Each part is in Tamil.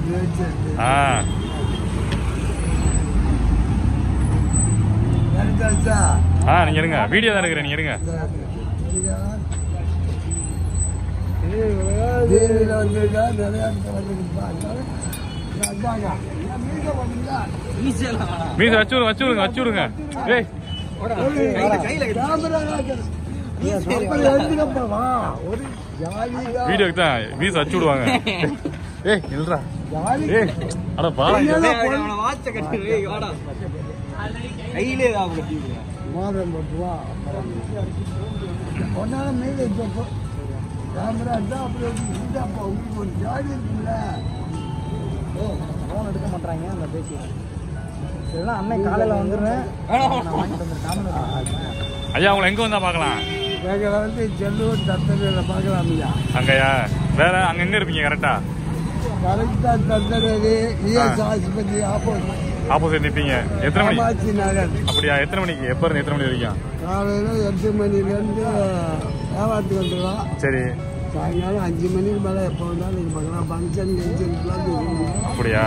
நீங்க இருங்க, வீடியோ தான் எடுக்கிறேன், நீங்க இருங்க. மீச வச்சு விடுங்க. ஏய் வீடியோக்கு தான் மீச வச்சு விடுவாங்க. ஏய் இல்லடா, ஏய் அட பாடா, கையிலே மாதம் போட்டுவா ஒன்னால மேலே கேமரா தான். அப்படி உங்களுக்கு ஒரு ஜாலி இருக்குல்ல. ஃபோன் எடுக்க மாட்டாங்க அந்த பேசி. இதெல்லாம் அன்னைக்கு காலையில் வந்துடுறேன். ஐயா உங்களை எங்க வந்தா பார்க்கலாம்? எங்களை வந்து செல்லூர் தத்தரையில் பார்க்கலாம் ஐயா. அங்கயா வேற அங்க எங்க இருப்பீங்க? கரெக்டா தத்தரை இஎஸ் ஆஸ்பத்திரி ஆப்போசிட் நிற்பீங்க. எத்தனை மணி? காமாட்சி நகர். அப்படியா? எத்தனை மணிக்கு? எப்போ இருந்து எத்தனை மணி வரைக்கும்? காலையில் 8 மணிலேருந்து வியாபாரத்துக்கு வந்துடலாம். சரி. சாயங்காலம் 5 மணிக்கு மேலே எப்போ வந்தாலும் நீங்கள் பார்க்கலாம். ஃபங்க்ஷன் கெஞ்சனுக்குலாம் அப்படியா?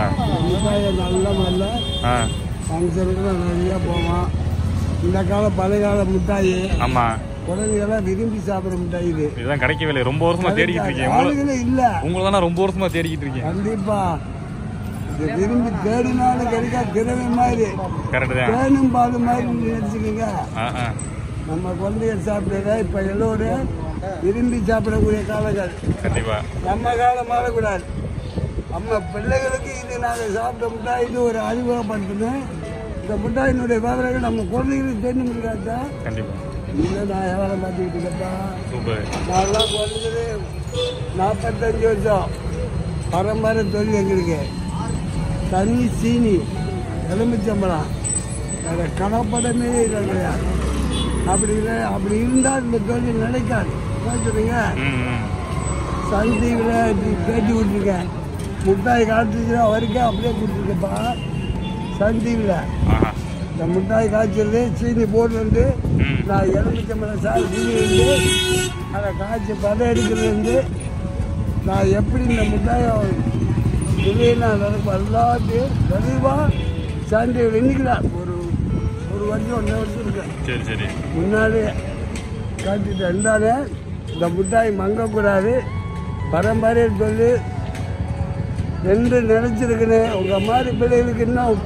நல்ல ஃபங்க்ஷனுக்குலாம் நிறையா போவோம். இந்த காலம் பழைய கால மிட்டாயி. ஆமாம், குழந்தைகள்லாம் விரும்பி சாப்பிட்ற மிட்டாய் இது. இதுதான் கிடைக்கவே இல்லை. ரொம்ப வருஷமா தேடிக்கிட்டு இருக்கீங்க. இல்லை உங்களை தான் ரொம்ப வருஷமா தேடிக்கிட்டு இருக்கீங்க. கண்டிப்பா இது விரும்பி தேடினாலும் கிடைக்கா. திறமை மாதிரி தேனும் பாது மாதிரி நினைச்சுக்கோங்க. நம்ம குழந்தைகள் சாப்பிடுறத இப்ப எல்லோரும் விரும்பி சாப்பிடக்கூடிய காலங்கள். கண்டிப்பா நம்ம காலம் மாறக்கூடாது. நம்ம பிள்ளைகளுக்கு இது நாங்கள் சாப்பிட்ட மிட்டாய் இது ஒரு அறிமுகப்படுத்தணும். இந்த மிட்டாயினுடைய விவரங்கள் நம்ம குழந்தைகளுக்கு தெரிஞ்சு முடியாதா? கண்டிப்பா இல்லை. நான் வியாபாரம் பார்த்துக்கிட்டு இருக்கேன். சூப்பர். நான்லாம் குழந்தைது 45 வருஷம் பரம்பரை தொழில் எங்களுக்கு. தண்ணி சீனி எலுமிச்சம்பழம் அதை கலப்படமே இல்லை. அப்படி இல்லை. அப்படி இருந்தால் இந்த தொழில் நினைக்காது. சொல்லுங்க. சன் டிவியில் இப்படி பேட்டி விட்டுருக்கேன். மிட்டாய் காய்ச்சிச்சுன்னா வரைக்கும் அப்படியே கொடுத்துருக்கப்பா. சன் டிவியில் இந்த மிட்டாய் காய்ச்சது சீனி போட்டு நான் எலுமிச்சம்பழம் சார் சீனி வந்து அதை காய்ச்சி பதம் எடுக்கிறது நான் எப்படி இந்த மிட்டாயை இல்லைன்னா எல்லாத்தையும் தெளிவாக சாண்டி வெண்ணிக்கலாம். ஒரு வருஷம் 1 வருஷம் இருக்கு. சரி சரி. முன்னாடியே காட்டிட்டு இருந்தாலே இந்த மிட்டாய் மங்கக்கூடாது. பரம்பரை சொல்லி என்று நினைச்சிருக்கேன். உங்கள் மாதிரி பிள்ளைகளுக்கு இன்னும்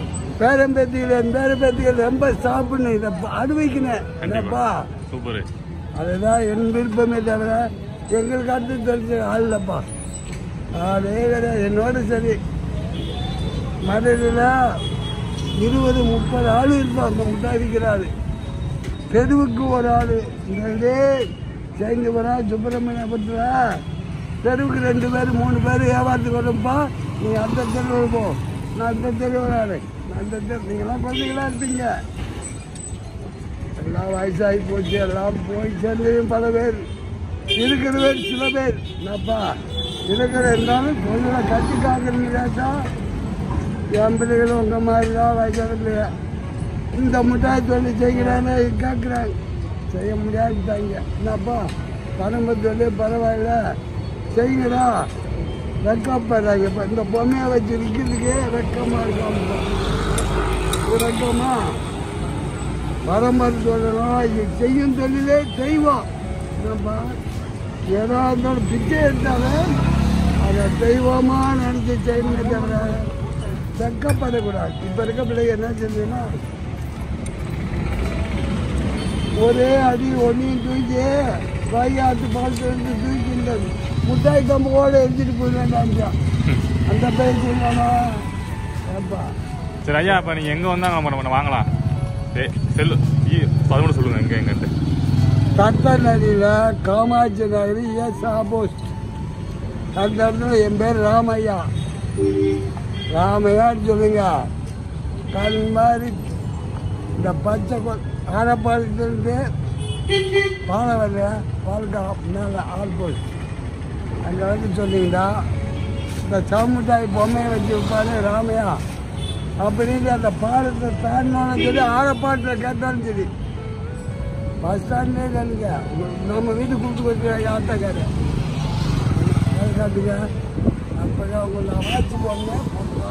பேரம்பேத்திகள் ரொம்ப சாப்பிடணும். இதை அனுபவிக்கணும். என்னப்பா சூப்பர். அதுதான் என் விருப்பமே தவிர எங்களுக்கு அடுத்து தெரிஞ்ச ஆள் இல்லைப்பா. அதே கிடையாது. என்னோட சரி மதுரையில் 20-30 ஆள் இருப்போம். அந்த மிட்டாய் விற்கிறாரு. தெருவுக்கு ஒரு ஆள். இந்த சேர்ந்து போகிறா சுப்பிரமணியபுரத்தில் தெருவுக்கு 2 பேர் 3 பேர் வியாபாரத்துக்கு வரப்பா. நீங்கள் அந்த தெருவில் போ, நான் அந்த தெருவு வராரு. அந்த தெரு நீங்களாம் குழந்தைங்களா இருப்பீங்க. எல்லாம் வயசாகி போச்சு. எல்லாம் போய் சேர்ந்ததையும் பல பேர் இருக்கிற பேர் சில பேர் என்னப்பா இருக்கிற இருந்தாலும் கொஞ்சம் கட்டி காக்கிறீங்களாச்சா. என் பிள்ளைகளும் உங்கள் மாதிரி தான் வயசான பிள்ளைங்க. இந்த மிட்டாய் தொழில் செய்கிறானே கேட்குறாங்க. செய்ய முடியாதுட்டாங்க. என்னப்பா பரம்பரை தொழில் பரவாயில்ல செய்யுங்கடா. வெக்கப்படுறாங்க. இப்போ இந்த பொம்மையை வச்சு விற்கிறதுக்கே வெக்கமாக இருக்காம வெக்கமா. பரம்பரை தொழிலாம் இது செய்யும் தொழிலே செய்வோம். என்னப்பா ஏதோ இருந்தாலும் பிச்சை எடுத்தாலும் அதை தெய்வமாக நினச்சி செய்யணுமே தவிர வெக்கப்படக்கூடாது. இப்போ இருக்க பிள்ளைங்க என்ன செஞ்சதுன்னா ஒரே அடி ஒன்றையும் தூக்கி வாயாட்டு பால் தெரிஞ்சு தூக்கி இந்த முட்டாய் கம்போட எடுத்துட்டு போய் வேண்டாம். அந்த பேர் சொல்லலாமா? ஏப்பா சரி ஐயா, இப்போ நீங்கள் எங்கே வந்தால் நம்ம வாங்கலாம்? செல்லு 11 சொல்லுங்கள். எங்கே எங்கிட்ட தத்தநடியில் காமாட்சி நகரி எஸ் ஆப்போசிட். அந்த இடத்துல என் பேர் ராமையா. ராமையான்னு சொல்லுங்க. கண் மாதிரி இந்த பச்சை ஆரப்பாளத்திலிருந்து பாலவர பால்கா மேலே ஆல்போஸ்ட் அங்கே வந்து சொன்னீங்கன்னா இந்த சவுமிட்டாய் பொம்மையை வச்சு வைப்பாரு ராமையா அப்படின்னு அந்த பாலத்தை தாண்டினாலும் சரி ஆரப்பாட்டில் கேட்டாலும் சரி பஸ் ஸ்டாண்டே கணுங்க. நம்ம வீட்டுக்கு கூப்பிட்டு வச்சுருக்காங்க ஆட்டோக்காரு. காட்டுங்க. அப்போ அப்பதான் உங்களை ஆட்சி போடணும்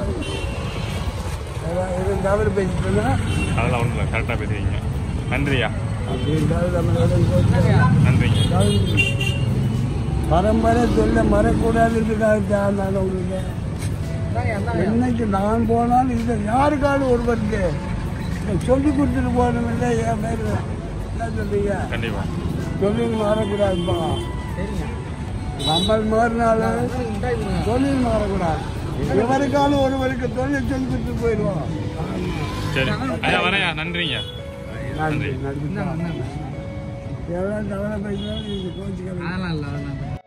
எதுவும் தவறு பேசிட்டோன்னா அதெல்லாம் ஒன்றும் இல்லை, கரெக்டாக பேசுறீங்க. நன்றியா. அப்படின்றது நம்மளோட நன்றிங்க. பரம்பரை சொல்ல மறக்கூடாதுன்றதுக்காக நான் உங்களுக்கு என்னைக்கு நான் போனாலும் இதை யாருக்காலும் ஒருவருக்கு சொல்லி கொடுத்துட்டு போகணும் இல்லை. என் பேர் என்ன சொல்றீங்க? கண்டிப்பா தொழில் மாறக்கூடாதுப்பா. நம்ம மாறினாலும் தொழில் மாறக்கூடாது. எவருக்காலும் ஒருவருக்கு தொழில் சொல்லி கொடுத்துட்டு போயிடுவோம். சரி ஐயா, வரையா. நன்றிங்க. நன்றி. எவ்வளோ தவறை பேசினாலும் கோச்சிக்கலாம்.